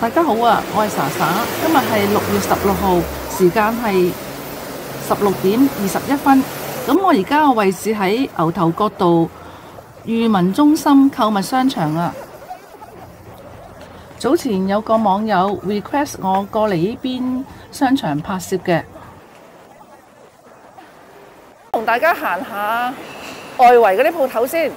大家好啊，我係莎莎，今日係6月16號，時間係16點21分。咁我而家嘅位置喺牛頭角道裕民中心購物商場啊。早前有個網友 request 我過嚟呢邊商場拍攝嘅，同大家行下外圍嗰啲鋪頭先。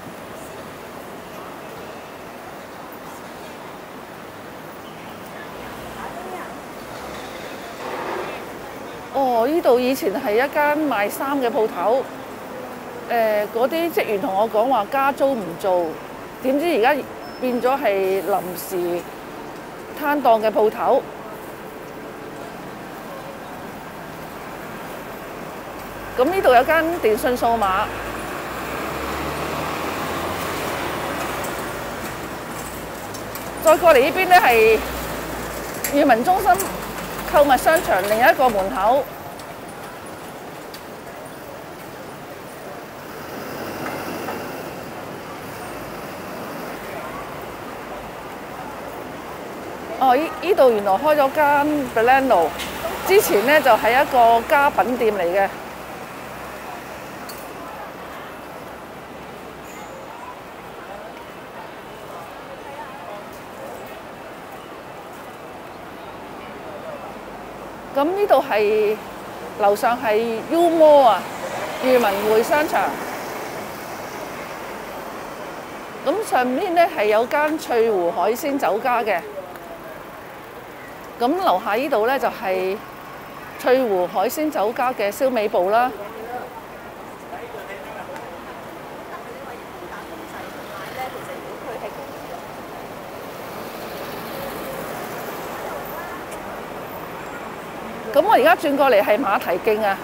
哦，呢度以前係一間賣衫嘅鋪頭，嗰啲職員同我講話加租唔做，點知而家變咗係臨時攤檔嘅鋪頭。咁呢度有間電訊數碼，再過嚟呢邊呢係裕民中心購物商場另一個門口。哦，呢度原來開咗間 Blendo， 之前呢就係一個家品店嚟嘅。咁呢度係樓上係 U Mall 啊，裕民匯商場。咁上面呢係有間翠湖海鮮酒家嘅。咁樓下呢度呢就係翠湖海鮮酒家嘅燒味部啦。咁我而家轉過嚟係馬蹄徑啊。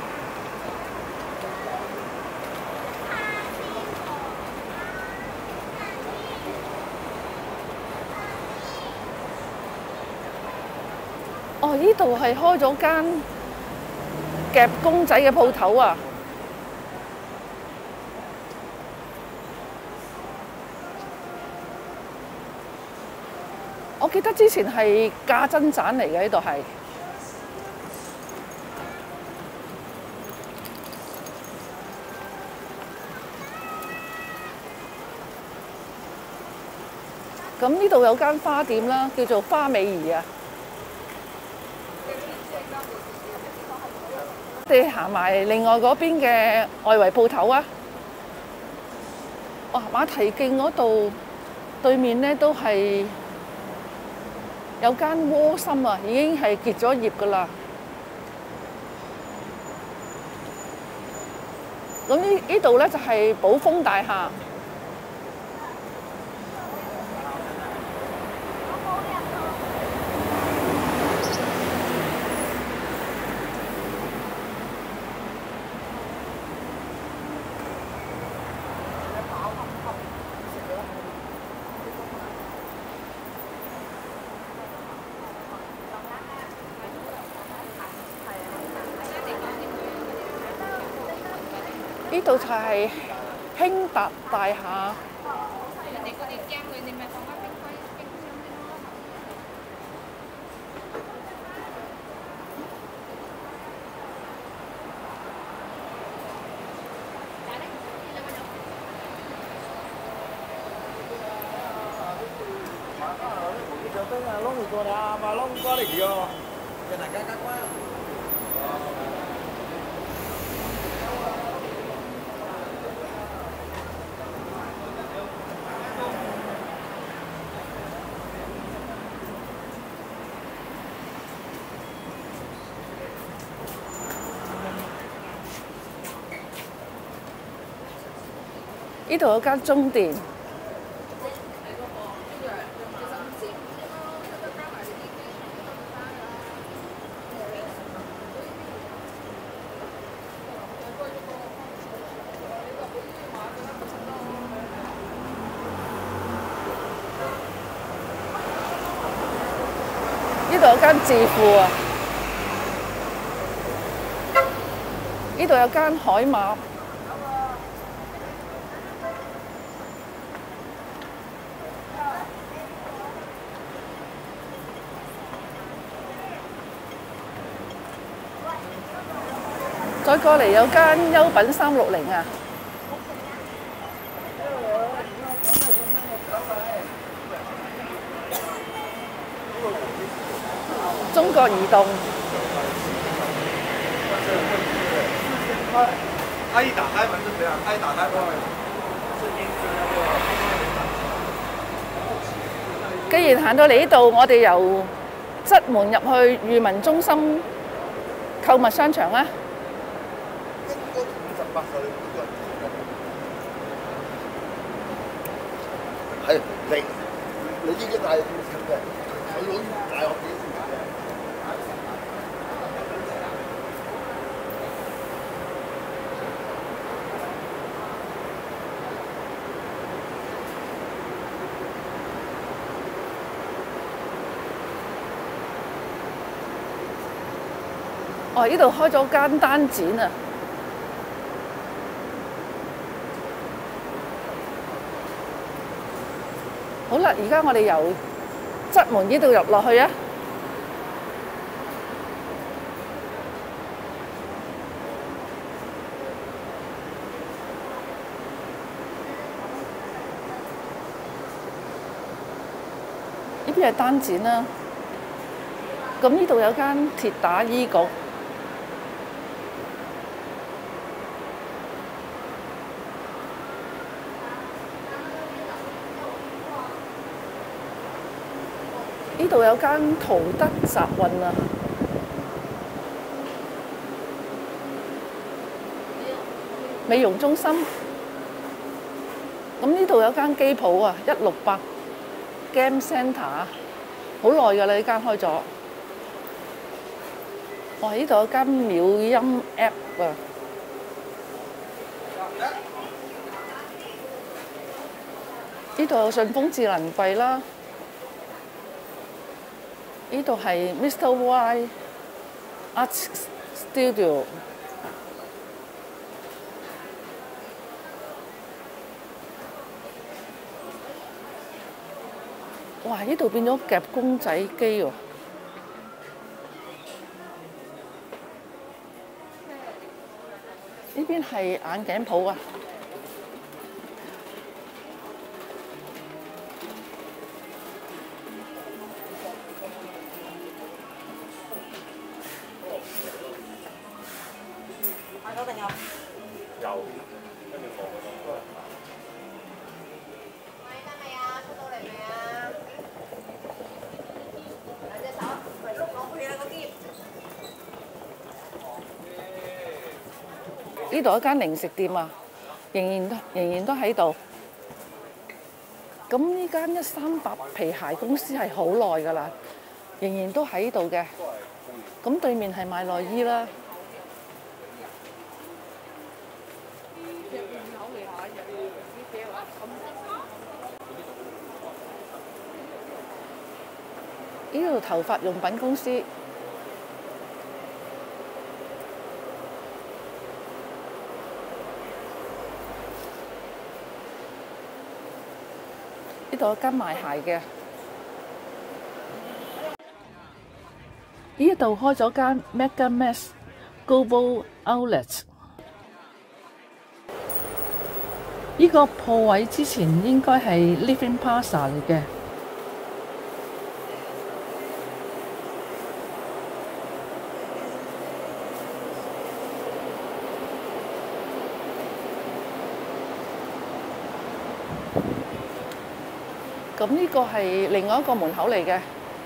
哦，呢度係開咗間夾公仔嘅鋪頭啊！我記得之前係價真棧嚟嘅，呢度係。咁呢度有間花店啦，叫做花美儀啊。我哋行埋另外嗰邊嘅外圍鋪頭啊。哇，馬蹄徑嗰度對面呢都係有間窩心啊，已經係結咗業㗎啦。咁呢度呢就係寶豐大廈。呢度就係興達大廈。呢度有間中電。呢度有間智富啊。呢度有間海馬。 再過嚟有間優品360啊，中國移動。 它一打開門是這樣，它一打開門。 既然行到嚟呢度，我哋由側門入去裕民中心購物商場啦。 係你應該帶少少嘅，佢好似大學幾時嘅？ 哦，呢度開咗間單展啊！好啦，而家我哋由側門呢度入落去啊！呢邊係單展啦。咁呢度有間鐵打醫局。呢度有間淘德集運啊！美容中心。咁呢度有間機鋪啊，168 Game Centre， 好耐㗎啦，呢間開咗。哇！呢度有間妙音 App 啊！呢度有順豐智能櫃啦。呢度係 Mr. Y Art Studio。哇！呢度變咗夾公仔機喎。呢邊係眼鏡鋪啊。 有，跟住我買得未啊？出到嚟未啊？兩隻手，咪碌落去啊！嗰啲。 呢度有間零食店啊，仍然都喺度。咁呢間138皮鞋公司係好耐㗎啦，仍然都喺度嘅。咁對面係賣內衣啦。呢度頭髮用品公司。呢度有間賣鞋嘅。呢度開咗間 MegaMax Global Outlet。呢個鋪位之前應該係 Living Plaza 嚟嘅。咁呢個係另外一個門口嚟嘅。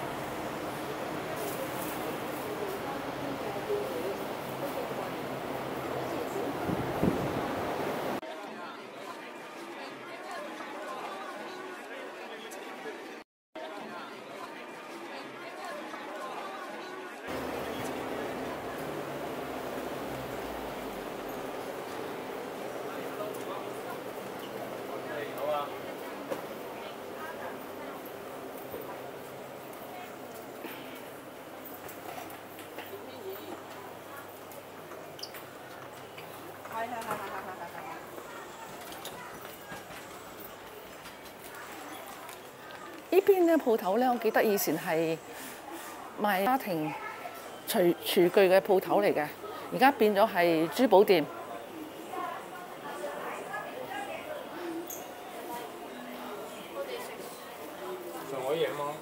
呢邊咧鋪頭咧，我記得以前係賣家庭廚具嘅鋪頭嚟嘅。 而家變咗係珠寶店。 上海嘢嘛？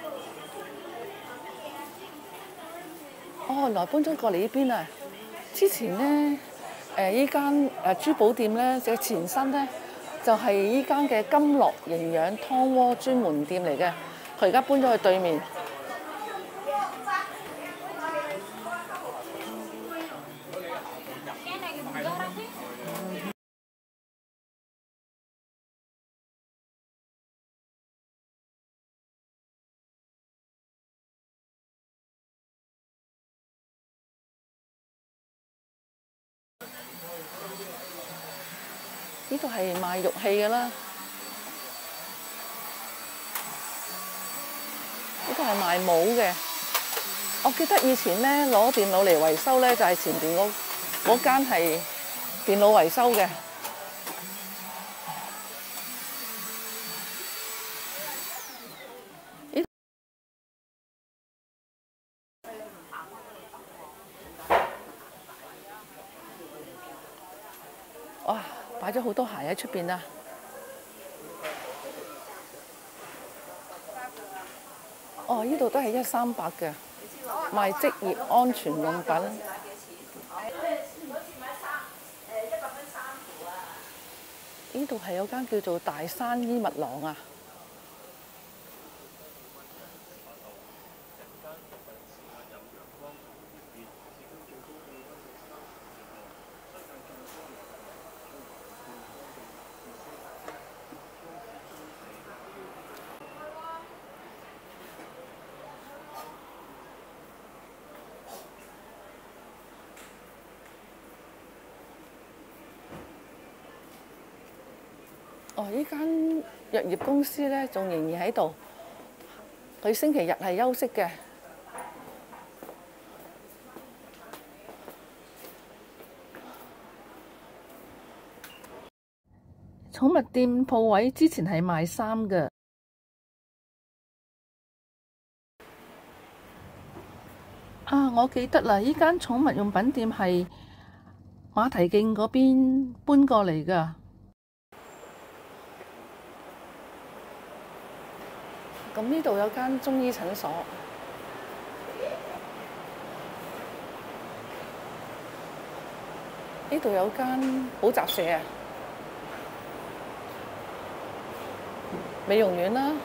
哦，原來搬咗過嚟呢邊啊！之前咧，依間珠寶店咧嘅前身咧，就係依間嘅金樂營養湯鍋專門店嚟嘅。佢而家搬咗去對面。呢度係賣玉器嘅啦，呢度係賣帽嘅。我記得以前咧攞電腦嚟維修咧，就係前邊嗰間係電腦維修嘅。哇！擺咗好多鞋喺出邊啊！哦，呢度都係138嘅，賣職業安全用品。呢度係有間叫做大山衣物廊啊！哦，呢間藥業公司咧，仲仍然喺度。佢星期日係休息嘅。寵物店鋪位之前係賣衫嘅。啊，我記得啦，呢間寵物用品店係馬蹄徑嗰邊搬過嚟㗎。咁呢度有間中醫診所，呢度有間補習社啊，美容院啦，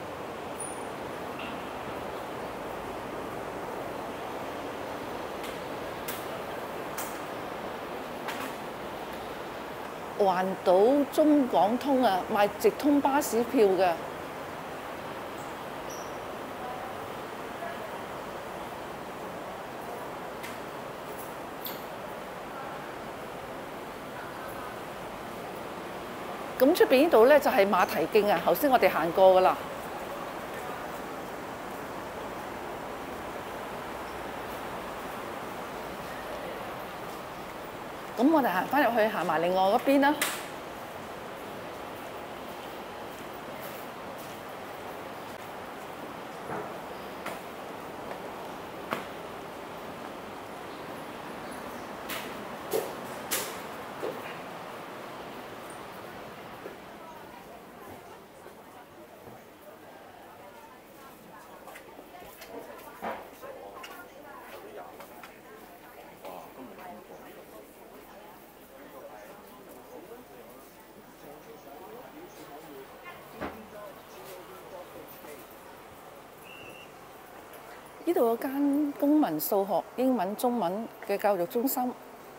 環島中港通啊，賣直通巴士票嘅。咁出邊呢度咧就係馬蹄徑啊，頭先我哋行過噶啦。咁我哋行翻入去，行埋另外嗰邊啦。呢度有間公民數學、英文、中文嘅教育中心。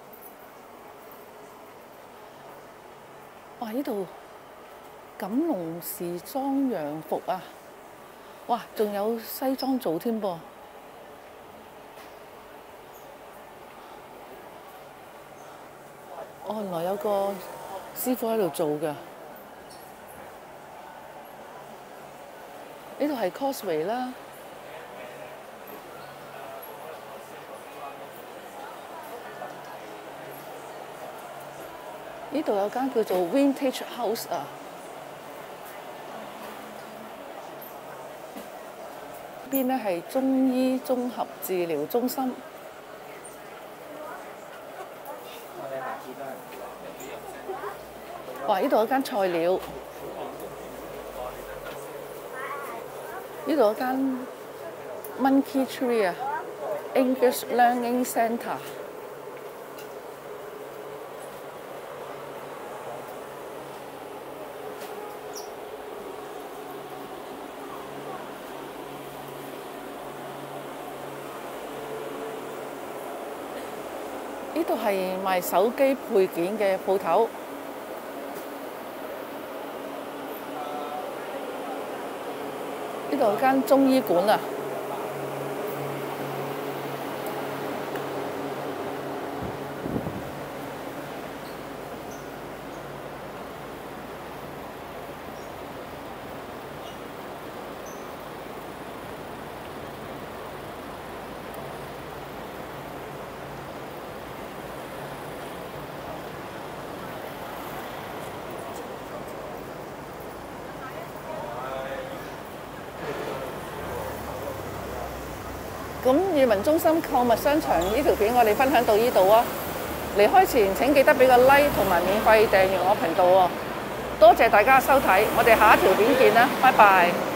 哇！呢度錦龍時裝洋服啊！哇，仲有西裝做添噃。哦，原來有個師傅喺度做㗎。呢度係 Causeway 啦。呢度有間叫做 Vintage House 啊。呢邊咧係中醫綜合治療中心。 哇！呢度有間菜鳥，呢度有間 Monkey Tree 啊 ，English Learning Centre。呢度係賣手機配件嘅鋪頭。呢度有間中醫館啊！咁裕民中心購物商場呢條片我哋分享到呢度啊！離開前請記得俾個 like 同埋免費訂閱我頻道喎，多謝大家收睇，我哋下一條片見啦，拜拜。